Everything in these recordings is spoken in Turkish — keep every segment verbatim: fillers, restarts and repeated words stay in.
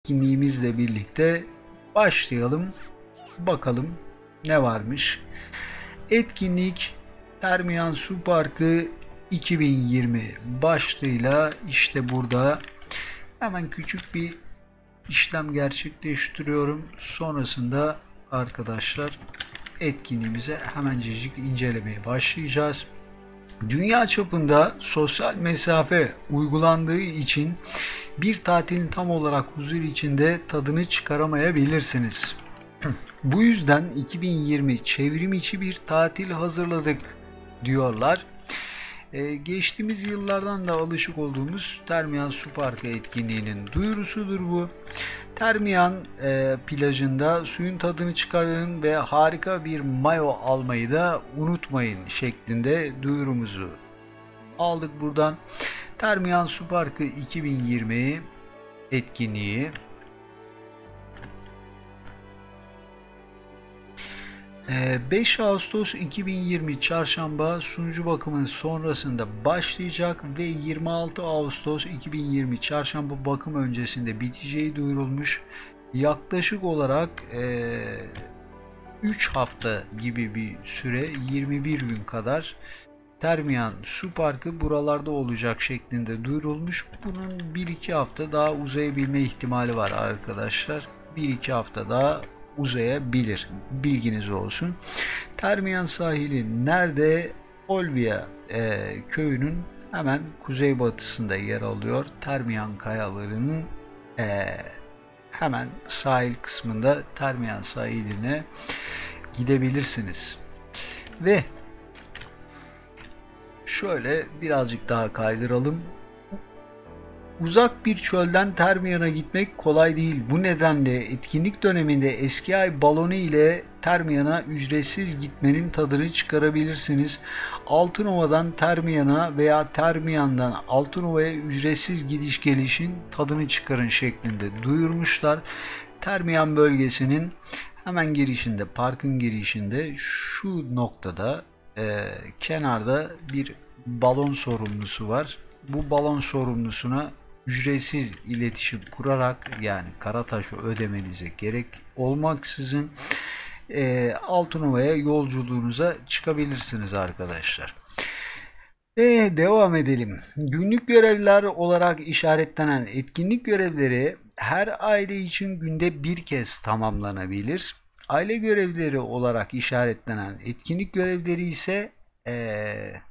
etkinliğimizle birlikte başlayalım. Bakalım ne varmış. Etkinlik Termiyan Su Parkı iki bin yirmi başlığıyla işte burada hemen küçük bir işlem gerçekleştiriyorum. Sonrasında arkadaşlar etkinliğimize hemencecik incelemeye başlayacağız. Dünya çapında sosyal mesafe uygulandığı için bir tatilin tam olarak huzur içinde tadını çıkaramayabilirsiniz. Bu yüzden iki bin yirmi çevrim içi bir tatil hazırladık diyorlar. Ee, geçtiğimiz yıllardan da alışık olduğumuz Termiyan Su Parkı etkinliğinin duyurusudur bu. Termiyan e, plajında suyun tadını çıkarın ve harika bir mayo almayı da unutmayın şeklinde duyurumuzu aldık buradan. Termiyan Su Parkı iki bin yirmi etkinliği beş Ağustos iki bin yirmi Çarşamba sunucu bakımının sonrasında başlayacak ve yirmi altı Ağustos iki bin yirmi Çarşamba bakım öncesinde biteceği duyurulmuş. Yaklaşık olarak üç hafta gibi bir süre, yirmi bir gün kadar Termiyan Su Parkı buralarda olacak şeklinde duyurulmuş. Bunun bir iki hafta daha uzayabilme ihtimali var arkadaşlar. bir iki hafta daha uzayabilir. Bilginiz olsun. Termiyan sahili nerede? Olbia e, köyünün hemen kuzeybatısında yer alıyor. Termiyan kayalarının e, hemen sahil kısmında Termiyan sahiline gidebilirsiniz. Ve şöyle birazcık daha kaydıralım. Uzak bir çölden Termiyan'a gitmek kolay değil. Bu nedenle etkinlik döneminde eski ay balonu ile Termiyan'a ücretsiz gitmenin tadını çıkarabilirsiniz. Altınova'dan Termiyan'a veya Termiyan'dan Altınova'ya ücretsiz gidiş gelişin tadını çıkarın şeklinde duyurmuşlar. Termiyan bölgesinin hemen girişinde, parkın girişinde şu noktada e, kenarda bir balon sorumlusu var. Bu balon sorumlusuna ücretsiz iletişim kurarak, yani Karataş'ı ödemenize gerek olmaksızın e, Altınova'ya yolculuğunuza çıkabilirsiniz arkadaşlar. Ve devam edelim. Günlük görevler olarak işaretlenen etkinlik görevleri her aile için günde bir kez tamamlanabilir. Aile görevleri olarak işaretlenen etkinlik görevleri ise ee,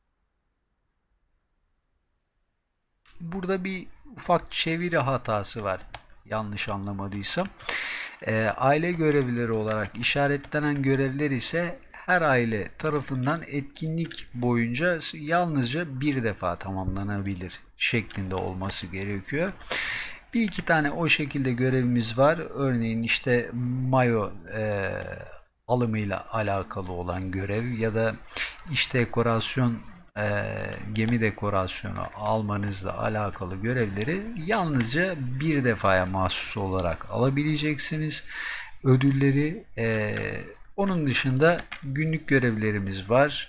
burada bir ufak çeviri hatası var. Yanlış anlamadıysam. Ee, aile görevlileri olarak işaretlenen görevler ise her aile tarafından etkinlik boyunca yalnızca bir defa tamamlanabilir şeklinde olması gerekiyor. Bir iki tane o şekilde görevimiz var. Örneğin işte mayo e, alımıyla alakalı olan görev ya da iş dekorasyon e, gemi dekorasyonu almanızla alakalı görevleri yalnızca bir defaya mahsus olarak alabileceksiniz. Ödülleri e, onun dışında günlük görevlerimiz var.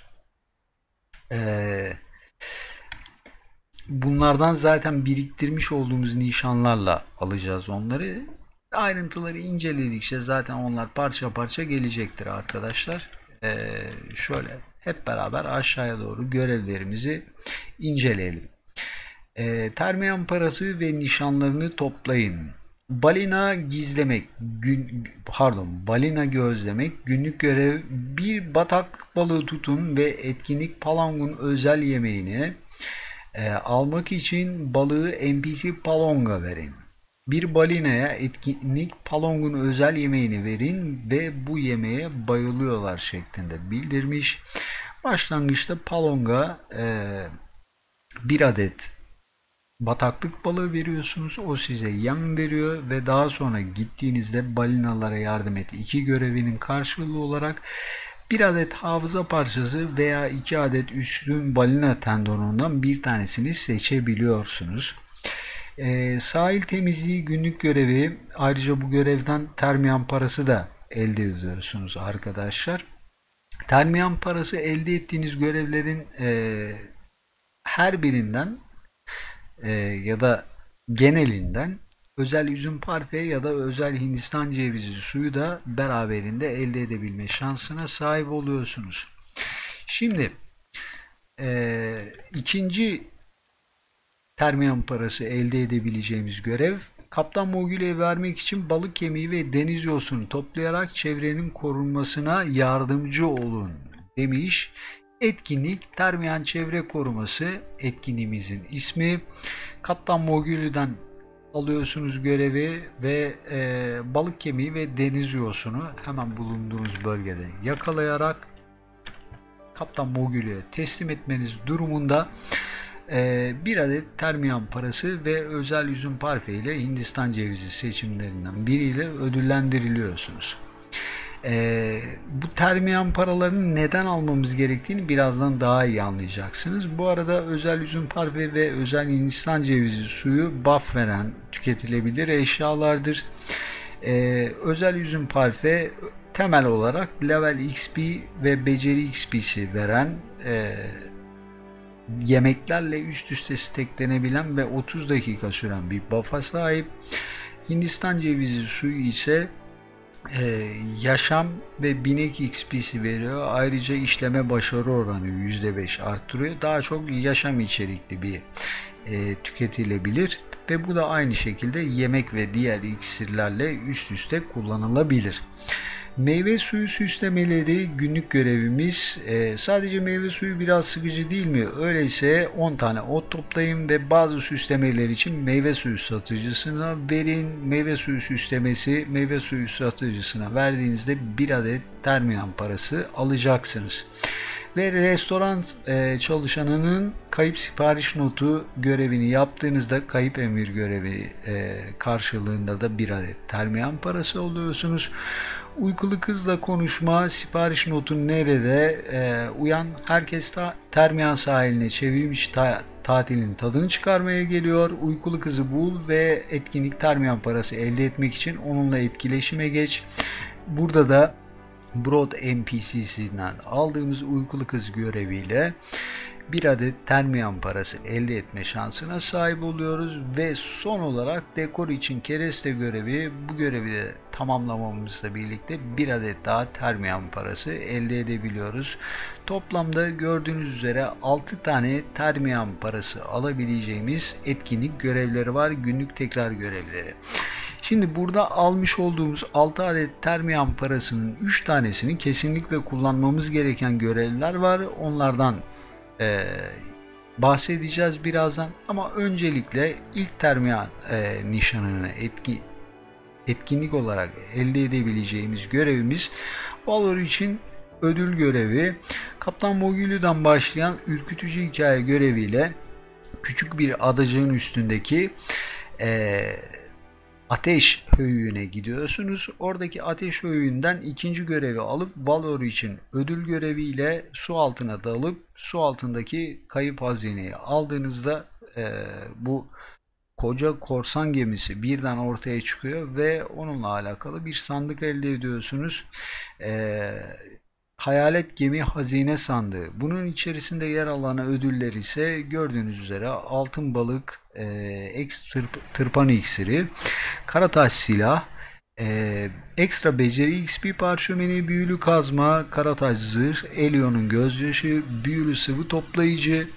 E, bunlardan zaten biriktirmiş olduğumuz nişanlarla alacağız onları. Ayrıntıları inceledikçe zaten onlar parça parça gelecektir arkadaşlar. Ee, şöyle hep beraber aşağıya doğru görevlerimizi inceleyelim. Ee, termiyan parası ve nişanlarını toplayın. Balina gizlemek, gün, pardon, balina gözlemek, günlük görev. Bir batak balığı tutun ve etkinlik Palang'ın özel yemeğini e, almak için balığı N P C Palong'a verin. Bir balinaya etkinlik Palong'un özel yemeğini verin ve bu yemeğe bayılıyorlar şeklinde bildirmiş. Başlangıçta Palong'a e, bir adet bataklık balığı veriyorsunuz. O size yem veriyor ve daha sonra gittiğinizde balinalara yardım et iki görevinin karşılığı olarak bir adet hafıza parçası veya iki adet üstün balina tendonundan bir tanesini seçebiliyorsunuz. Ee, sahil temizliği günlük görevi, ayrıca bu görevden termiyan parası da elde ediyorsunuz arkadaşlar. Termiyan parası elde ettiğiniz görevlerin e, her birinden e, ya da genelinden özel üzüm parfe ya da özel Hindistan cevizi suyu da beraberinde elde edebilme şansına sahip oluyorsunuz. Şimdi e, ikinci termiyan parası elde edebileceğimiz görev, Kaptan Mogül'e vermek için balık kemiği ve deniz yosunu toplayarak çevrenin korunmasına yardımcı olun demiş. Etkinlik Termiyan Çevre Koruması etkinliğimizin ismi. Kaptan Mogül'den alıyorsunuz görevi ve e, balık kemiği ve deniz yosunu hemen bulunduğunuz bölgede yakalayarak Kaptan Mogül'e teslim etmeniz durumunda e, bir adet termiyan parası ve özel üzüm parfe ile Hindistan cevizi seçimlerinden biriyle ödüllendiriliyorsunuz. E, bu termiyan paralarını neden almamız gerektiğini birazdan daha iyi anlayacaksınız. Bu arada özel üzüm parfe ve özel Hindistan cevizi suyu buff veren tüketilebilir eşyalardır. E, özel üzüm parfe temel olarak level X P ve beceri X P'si veren e, yemeklerle üst üste steklenebilen ve otuz dakika süren bir buff'a sahip. Hindistan cevizi suyu ise e, yaşam ve binek X P'si veriyor. Ayrıca işleme başarı oranı yüzde beş arttırıyor. Daha çok yaşam içerikli bir e, tüketilebilir ve bu da aynı şekilde yemek ve diğer iksirlerle üst üste kullanılabilir. Meyve suyu süslemeleri günlük görevimiz. Ee, sadece meyve suyu biraz sıkıcı değil mi? Öyleyse on tane ot toplayın ve bazı süslemeler için meyve suyu satıcısına verin. Meyve suyu süslemesi meyve suyu satıcısına verdiğinizde bir adet termiyan parası alacaksınız. Ve restoran e, çalışanının kayıp sipariş notu görevini yaptığınızda kayıp emir görevi e, karşılığında da bir adet termiyan parası alıyorsunuz. Uykulu kızla konuşma, sipariş notu nerede? E, uyan herkes ta, termiyan sahiline çevirmiş ta, tatilin tadını çıkarmaya geliyor. Uykulu kızı bul ve etkinlik termiyan parası elde etmek için onunla etkileşime geç. Burada da Broad N P C'sinden aldığımız uykulu kız göreviyle bir adet termiyan parası elde etme şansına sahip oluyoruz ve son olarak dekor için kereste görevi, bu görevi de tamamlamamızla birlikte bir adet daha termiyan parası elde edebiliyoruz. Toplamda gördüğünüz üzere altı tane termiyan parası alabileceğimiz etkinlik görevleri var, günlük tekrar görevleri. Şimdi burada almış olduğumuz altı adet termiyan parasının üç tanesini kesinlikle kullanmamız gereken görevler var. Onlardan e, bahsedeceğiz birazdan. Ama öncelikle ilk termiyan e, nişanını etki, etkinlik olarak elde edebileceğimiz görevimiz Valor için ödül görevi. Kaptan Mogülü'den başlayan ürkütücü hikaye göreviyle küçük bir adacığın üstündeki eee Ateş Höyüğü'ne gidiyorsunuz. Oradaki Ateş Höyüğü'nden ikinci görevi alıp Valor için ödül göreviyle su altına dalıp su altındaki kayıp hazineyi aldığınızda e, bu koca korsan gemisi birden ortaya çıkıyor ve onunla alakalı bir sandık elde ediyorsunuz. E, Hayalet Gemi Hazine Sandığı. Bunun içerisinde yer alan ödüller ise gördüğünüz üzere altın balık, e, ekstra tırpan iksiri, karataş silah, e, ekstra beceri X P parşömeni, büyülü kazma, karataş zırh, Elion'un gözyaşı, büyülü sıvı toplayıcı,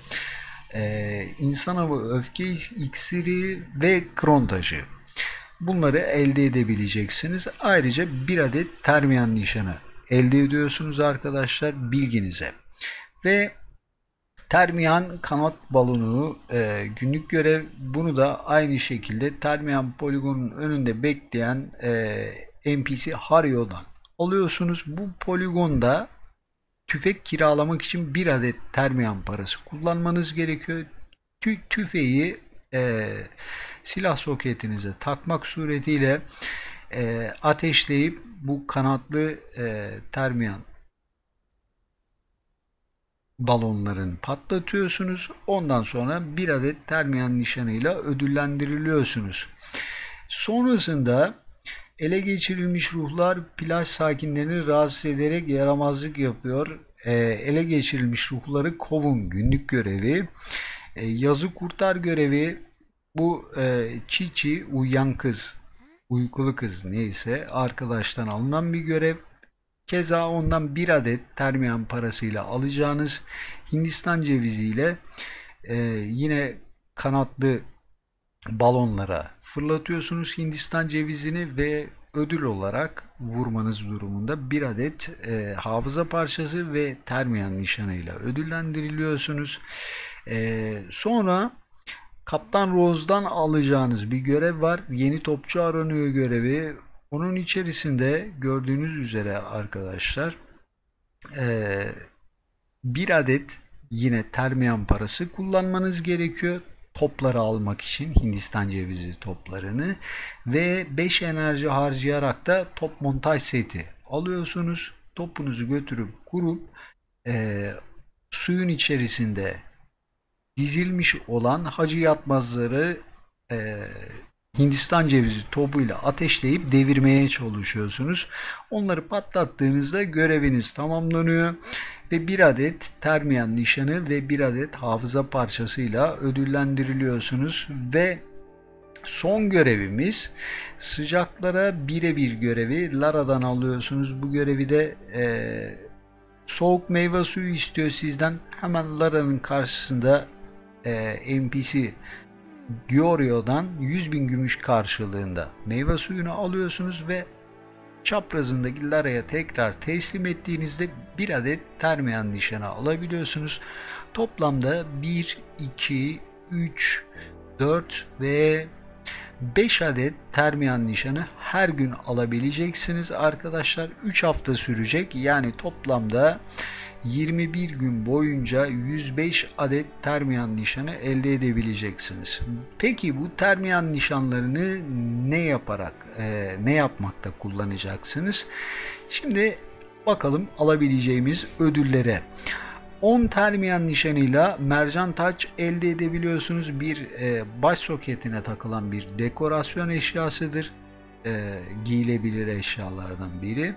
e, insan avı öfke iksiri ve kron taşı. Bunları elde edebileceksiniz. Ayrıca bir adet termiyan nişanı elde ediyorsunuz arkadaşlar, bilginize. Ve termiyan kanat balonu e, günlük görev, bunu da aynı şekilde termiyan poligonun önünde bekleyen e, N P C Hario'dan alıyorsunuz. Bu poligonda tüfek kiralamak için bir adet termiyan parası kullanmanız gerekiyor. Tü tüfeği e, silah soketinize takmak suretiyle e, ateşleyip bu kanatlı e, termiyan balonların patlatıyorsunuz. Ondan sonra bir adet termiyan nişanıyla ödüllendiriliyorsunuz. Sonrasında ele geçirilmiş ruhlar plaj sakinlerini rahatsız ederek yaramazlık yapıyor. E, ele geçirilmiş ruhları kovun günlük görevi. E, yazı kurtar görevi Bu e, Çiçi uyuyan kız, uykulu kız neyse arkadaştan alınan bir görev. Keza ondan bir adet termiyan parasıyla alacağınız Hindistan ceviziyle e, yine kanatlı balonlara fırlatıyorsunuz Hindistan cevizini ve ödül olarak vurmanız durumunda bir adet e, hafıza parçası ve termiyan nişanıyla ödüllendiriliyorsunuz. E, sonra Kaptan Rose'dan alacağınız bir görev var. Yeni topçu aranıyor görevi. Onun içerisinde gördüğünüz üzere arkadaşlar eee, bir adet yine termiyan parası kullanmanız gerekiyor. Topları almak için Hindistan cevizi toplarını ve beş enerji harcayarak da top montaj seti alıyorsunuz. Topunuzu götürüp kurup eee, suyun içerisinde dizilmiş olan hacı yatmazları e, Hindistan cevizi topuyla ateşleyip devirmeye çalışıyorsunuz. Onları patlattığınızda göreviniz tamamlanıyor ve bir adet termiyan nişanı ve bir adet hafıza parçasıyla ödüllendiriliyorsunuz ve son görevimiz sıcaklara birebir görevi. Lara'dan alıyorsunuz bu görevi de e, soğuk meyve suyu istiyor sizden. Hemen Lara'nın karşısında e, N P C Giorio'dan yüz bin gümüş karşılığında meyve suyunu alıyorsunuz ve çaprazındaki Lara'ya tekrar teslim ettiğinizde bir adet termiyan nişanı alabiliyorsunuz. Toplamda bir, iki, üç, dört ve beş adet termiyan nişanı her gün alabileceksiniz arkadaşlar. üç hafta sürecek. Yani toplamda yirmi bir gün boyunca yüz beş adet termiyan nişanı elde edebileceksiniz. Peki bu termiyan nişanlarını ne yaparak, e, ne yapmakta kullanacaksınız? Şimdi bakalım alabileceğimiz ödüllere. on termiyan nişanıyla mercan taç elde edebiliyorsunuz. Bir e, baş soketine takılan bir dekorasyon eşyasıdır. E, giyilebilir eşyalardan biri.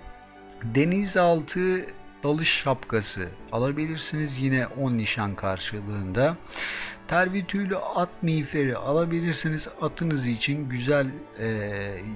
Denizaltı dalış şapkası alabilirsiniz yine on nişan karşılığında. Tervi tüylü at miğferi alabilirsiniz. Atınız için güzel e,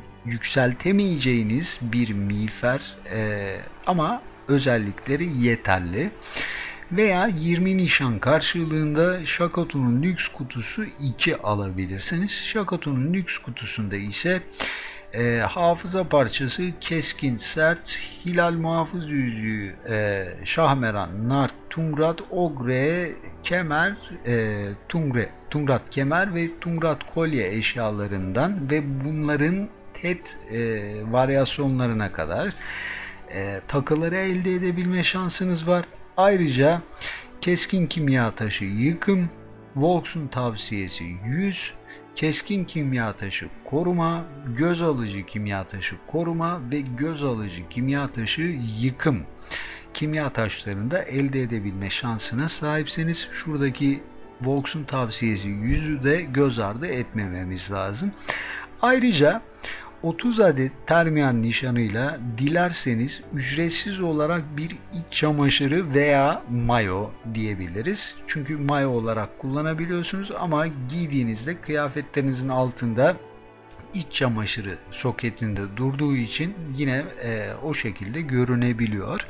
yükseltemeyeceğiniz bir miğfer e, ama özellikleri yeterli. Veya yirmi nişan karşılığında Şakato'nun lüks kutusu iki alabilirsiniz. Şakato'nun lüks kutusunda ise e, hafıza parçası, keskin, sert, hilal muhafız yüzüğü, e, şahmeran, nar, tungrat, ogre, kemer, e, tungre, tungrat kemer ve tungrat kolye eşyalarından ve bunların tet e, varyasyonlarına kadar e, takıları elde edebilme şansınız var. Ayrıca keskin kimya taşı yıkım, Volks'un tavsiyesi yüz, keskin kimya taşı koruma, göz alıcı kimya taşı koruma ve göz alıcı kimya taşı yıkım kimya taşlarını da elde edebilme şansına sahipseniz şuradaki Volks'un tavsiyesi yüzü de göz ardı etmememiz lazım. Ayrıca otuz adet termiyan nişanıyla dilerseniz ücretsiz olarak bir iç çamaşırı veya mayo diyebiliriz. Çünkü mayo olarak kullanabiliyorsunuz ama giydiğinizde kıyafetlerinizin altında iç çamaşırı soketinde durduğu için yine e, o şekilde görünebiliyor.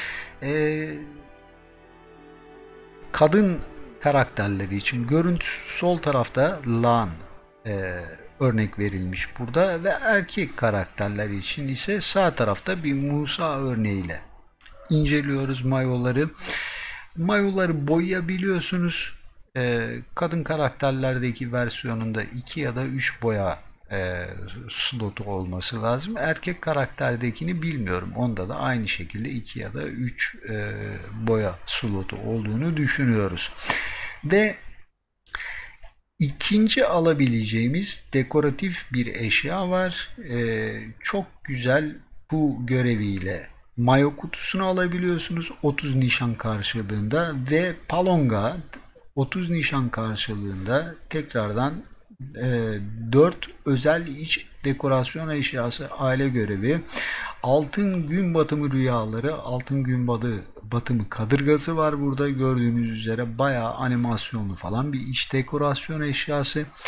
E, kadın karakterleri için görüntüsü sol tarafta lan e, örnek verilmiş burada ve erkek karakterler için ise sağ tarafta bir Musa örneğiyle inceliyoruz mayoları. Mayoları boyayabiliyorsunuz. Ee, kadın karakterlerdeki versiyonunda iki ya da üç boya e, slotu olması lazım. Erkek karakterdekini bilmiyorum. Onda da aynı şekilde iki ya da üç e, boya slotu olduğunu düşünüyoruz. Ve İkinci alabileceğimiz dekoratif bir eşya var. Ee, çok güzel bu göreviyle mayo kutusunu alabiliyorsunuz otuz nişan karşılığında ve palonga otuz nişan karşılığında tekrardan e, dört özel iç dekorasyon eşyası aile görevi. Altın gün batımı rüyaları, altın gün batı, batımı kadırgası var burada gördüğünüz üzere bayağı animasyonlu falan bir iç dekorasyon eşyası.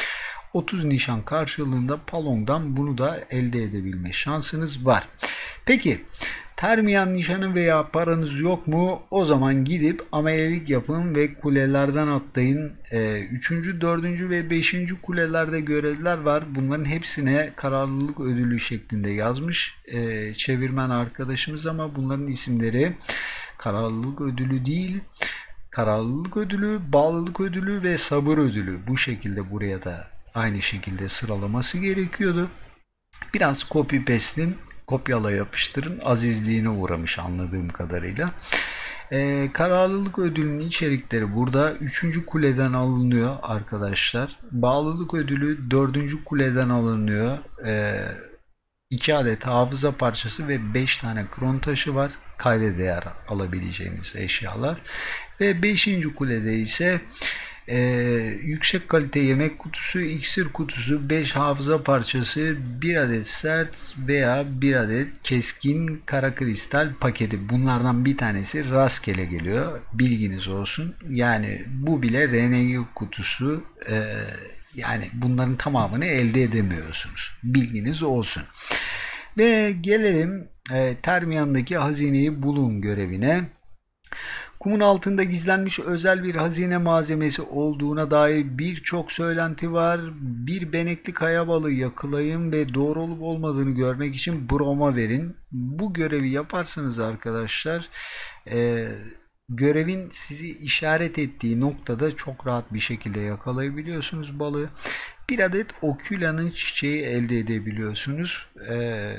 otuz nişan karşılığında Palong'dan bunu da elde edebilme şansınız var. Peki termiyan nişanı veya paranız yok mu? O zaman gidip amelelik yapın ve kulelerden atlayın. üçüncü, dördüncü ve beşinci kulelerde görevler var. Bunların hepsine kararlılık ödülü şeklinde yazmış e, çevirmen arkadaşımız ama bunların isimleri kararlılık ödülü değil, kararlılık ödülü, bağlılık ödülü ve sabır ödülü. Bu şekilde buraya da aynı şekilde sıralaması gerekiyordu. Biraz copy paste'in, kopyala yapıştırın azizliğine uğramış anladığım kadarıyla. Ee, kararlılık ödülünün içerikleri burada üçüncü kuleden alınıyor arkadaşlar. Bağlılık ödülü dördüncü kuleden alınıyor. Ee, iki adet hafıza parçası ve beş tane kron taşı var. Kayda değer alabileceğiniz eşyalar. Ve beşinci kulede ise e, yüksek kalite yemek kutusu, iksir kutusu, beş hafıza parçası, bir adet sert veya bir adet keskin kara kristal paketi. Bunlardan bir tanesi rastgele geliyor. Bilginiz olsun. Yani bu bile R N G kutusu. E, yani bunların tamamını elde edemiyorsunuz. Bilginiz olsun. Ve gelelim e, Termiyan'daki hazineyi bulun görevine. Kumun altında gizlenmiş özel bir hazine malzemesi olduğuna dair birçok söylenti var. Bir benekli kaya balığı yakalayın ve doğru olup olmadığını görmek için broma verin. Bu görevi yaparsanız arkadaşlar e, görevin sizi işaret ettiği noktada çok rahat bir şekilde yakalayabiliyorsunuz balığı. Bir adet Ocula'nın çiçeği elde edebiliyorsunuz. E,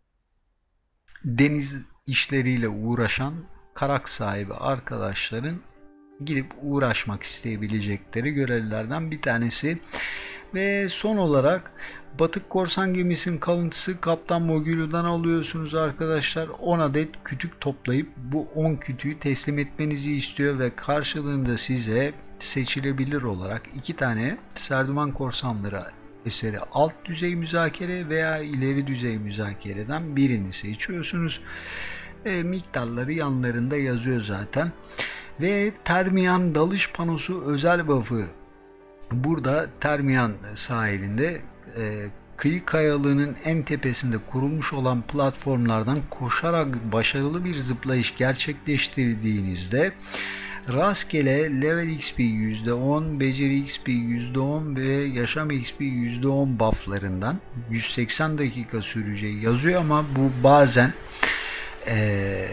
deniz işleriyle uğraşan karak sahibi arkadaşların gidip uğraşmak isteyebilecekleri görevlerden bir tanesi. Ve son olarak batık korsan gemisinin kalıntısı Kaptan Mogulu'dan alıyorsunuz arkadaşlar. on adet kütük toplayıp bu on kütüğü teslim etmenizi istiyor ve karşılığında size seçilebilir olarak iki tane Serdivan Korsanları eseri alt düzey müzakere veya ileri düzey müzakereden birini seçiyorsunuz. E, miktarları yanlarında yazıyor zaten. Ve Termiyan dalış panosu özel buff'ı. Burada Termiyan sahilinde e, kıyı kayalığının en tepesinde kurulmuş olan platformlardan koşarak başarılı bir zıplayış gerçekleştirdiğinizde rastgele level X P yüzde on, beceri X P yüzde on ve yaşam X P yüzde on bufflarından yüz seksen dakika süreceği yazıyor ama bu bazen Ee,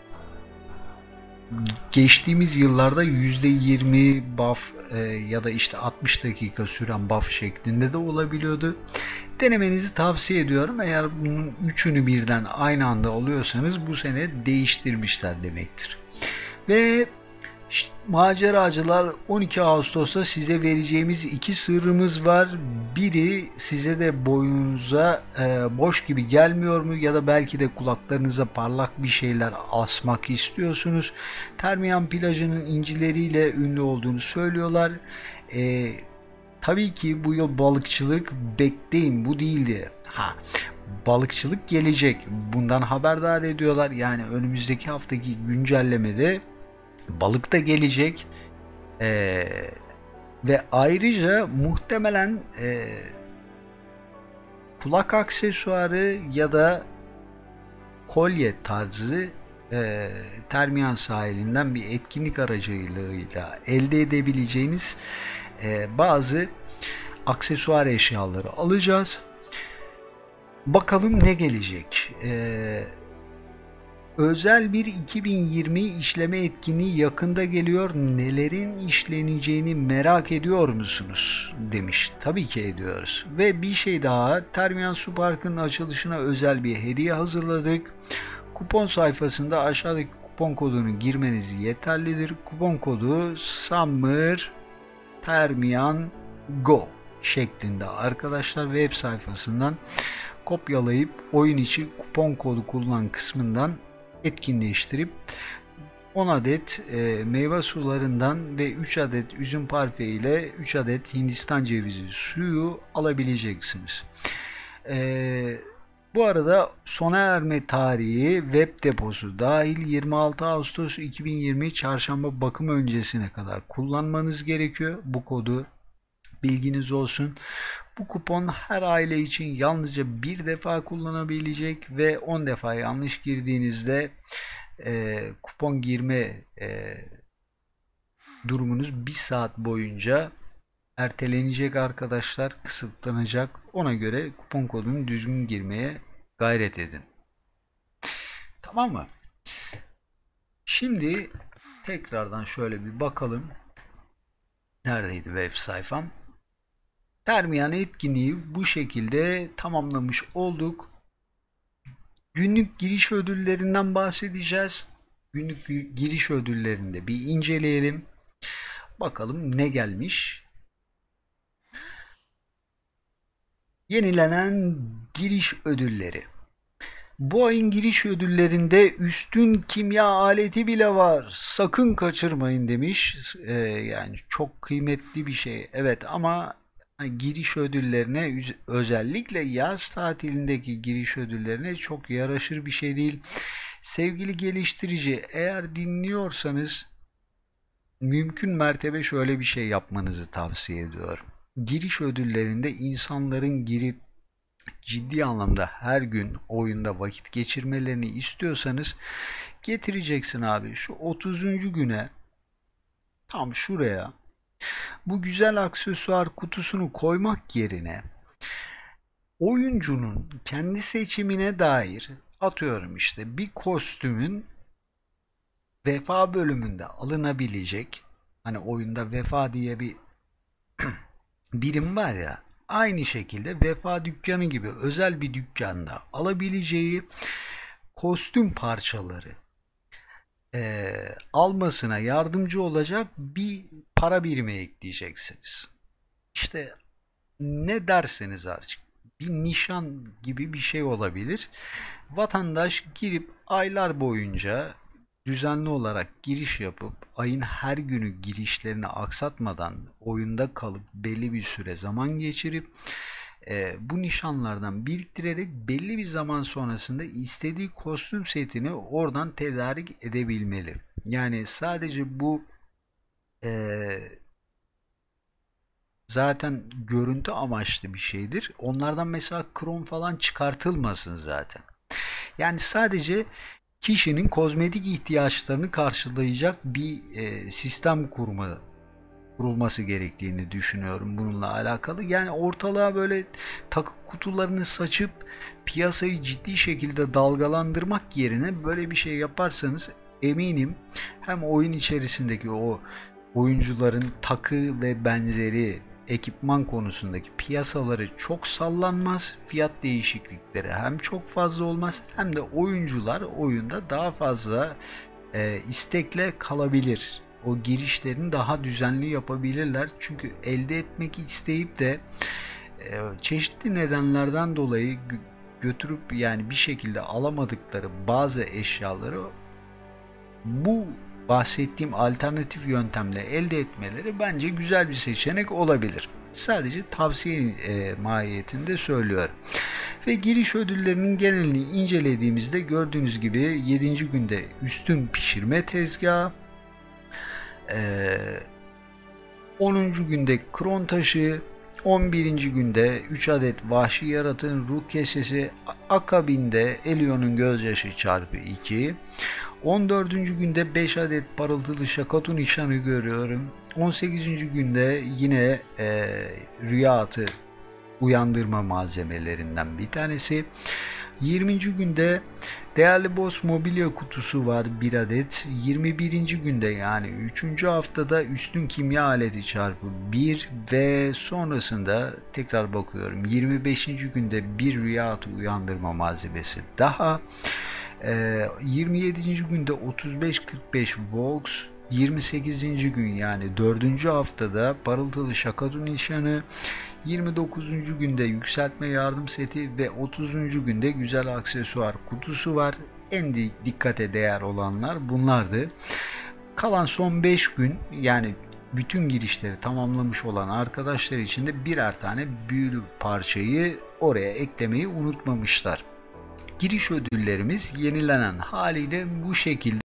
geçtiğimiz yıllarda yüzde yirmi buff e, ya da işte altmış dakika süren buff şeklinde de olabiliyordu. Denemenizi tavsiye ediyorum. Eğer bunun üçünü birden aynı anda alıyorsanız bu sene değiştirmişler demektir. Ve İşte, maceracılar on iki Ağustos'ta size vereceğimiz iki sırrımız var. Biri size de boynunuza e, boş gibi gelmiyor mu ya da belki de kulaklarınıza parlak bir şeyler asmak istiyorsunuz. Termiyan plajının incileriyle ünlü olduğunu söylüyorlar. E, tabii ki bu yıl balıkçılık bekleyin bu değildi. Ha. Balıkçılık gelecek. Bundan haberdar ediyorlar. Yani önümüzdeki haftaki güncellemede balık da gelecek ee, ve ayrıca muhtemelen e, kulak aksesuarı ya da kolye tarzı e, Termiyan sahilinden bir etkinlik aracılığıyla elde edebileceğiniz e, bazı aksesuar eşyaları alacağız. Bakalım ne gelecek? Eee Özel bir iki bin yirmi işleme etkinliği yakında geliyor. Nelerin işleneceğini merak ediyor musunuz? Demiş. Tabii ki ediyoruz. Ve bir şey daha. Termiyan Su Parkı'nın açılışına özel bir hediye hazırladık. Kupon sayfasında aşağıdaki kupon kodunu girmeniz yeterlidir. Kupon kodu Summer Termiyan Go şeklinde arkadaşlar web sayfasından kopyalayıp oyun içi kupon kodu kullan kısmından etkinleştirip on adet e, meyve sularından ve üç adet üzüm parfe ile üç adet Hindistan cevizi suyu alabileceksiniz. E, bu arada sona erme tarihi web deposu dahil yirmi altı Ağustos iki bin yirmi çarşamba bakım öncesine kadar kullanmanız gerekiyor. Bu kodu bilginiz olsun. Bu kupon her aile için yalnızca bir defa kullanabilecek ve on defa yanlış girdiğinizde e, kupon girme e, durumunuz bir saat boyunca ertelenecek arkadaşlar, kısıtlanacak. Ona göre kupon kodunu düzgün girmeye gayret edin. Tamam mı? Şimdi tekrardan şöyle bir bakalım. Neredeydi web sayfam? Termiyan etkinliği bu şekilde tamamlamış olduk. Günlük giriş ödüllerinden bahsedeceğiz. Günlük giriş ödüllerinde bir inceleyelim. Bakalım ne gelmiş. Yenilenen giriş ödülleri. Bu ayın giriş ödüllerinde üstün kimya aleti bile var. Sakın kaçırmayın demiş. Ee, yani çok kıymetli bir şey. Evet ama giriş ödüllerine, özellikle yaz tatilindeki giriş ödüllerine çok yaraşır bir şey değil. Sevgili geliştirici, eğer dinliyorsanız mümkün mertebe şöyle bir şey yapmanızı tavsiye ediyorum. Giriş ödüllerinde insanların girip ciddi anlamda her gün oyunda vakit geçirmelerini istiyorsanız getireceksin abi. Şu otuzuncu güne tam şuraya bu güzel aksesuar kutusunu koymak yerine oyuncunun kendi seçimine dair, atıyorum işte, bir kostümün vefa bölümünde alınabilecek, hani oyunda vefa diye bir birim var ya, aynı şekilde vefa dükkanı gibi özel bir dükkanda alabileceği kostüm parçaları e, almasına yardımcı olacak bir para birimi ekleyeceksiniz. İşte ne derseniz artık, bir nişan gibi bir şey olabilir. Vatandaş girip aylar boyunca düzenli olarak giriş yapıp ayın her günü girişlerini aksatmadan oyunda kalıp belli bir süre zaman geçirip e, bu nişanlardan biriktirerek belli bir zaman sonrasında istediği kostüm setini oradan tedarik edebilmeli. Yani sadece bu e, zaten görüntü amaçlı bir şeydir. Onlardan mesela krom falan çıkartılmasın zaten. Yani sadece kişinin kozmetik ihtiyaçlarını karşılayacak bir e, sistem kurma kurulması gerektiğini düşünüyorum bununla alakalı. Yani ortalığa böyle takı kutularını saçıp piyasayı ciddi şekilde dalgalandırmak yerine böyle bir şey yaparsanız eminim hem oyun içerisindeki o oyuncuların takı ve benzeri ekipman konusundaki piyasaları çok sallanmaz, fiyat değişiklikleri hem çok fazla olmaz hem de oyuncular oyunda daha fazla e, istekle kalabilir. O girişlerini daha düzenli yapabilirler. Çünkü elde etmek isteyip de e, çeşitli nedenlerden dolayı götürüp yani bir şekilde alamadıkları bazı eşyaları bu bahsettiğim alternatif yöntemle elde etmeleri bence güzel bir seçenek olabilir. Sadece tavsiye e, mahiyetinde söylüyorum. Ve giriş ödüllerinin genelini incelediğimizde gördüğünüz gibi yedinci günde üstün pişirme tezgahı, e, onuncu günde kron taşı, on birinci günde üç adet vahşi yaratığın ruh kesesi, akabinde Elion'un gözyaşı çarpı iki, on dördüncü günde beş adet parıltılı şakatu nişanı görüyorum. on sekizinci günde yine e, rüya atı uyandırma malzemelerinden bir tanesi. yirminci günde değerli boss mobilya kutusu var bir adet. yirmi birinci günde yani üçüncü haftada üstün kimya aleti çarpı bir ve sonrasında tekrar bakıyorum yirmi beşinci günde bir rüya atı uyandırma malzemesi daha. yirmi yedinci günde otuz beş kırk beş Vox, yirmi sekizinci gün yani dördüncü haftada parıltılı şakadu nişanı, yirmi dokuzuncu günde yükseltme yardım seti ve otuzuncu günde güzel aksesuar kutusu var. En dikkate değer olanlar bunlardı. Kalan son beş gün yani bütün girişleri tamamlamış olan arkadaşlar için de birer tane büyülü parçayı oraya eklemeyi unutmamışlar. Giriş ödüllerimiz yenilenen haliyle bu şekilde.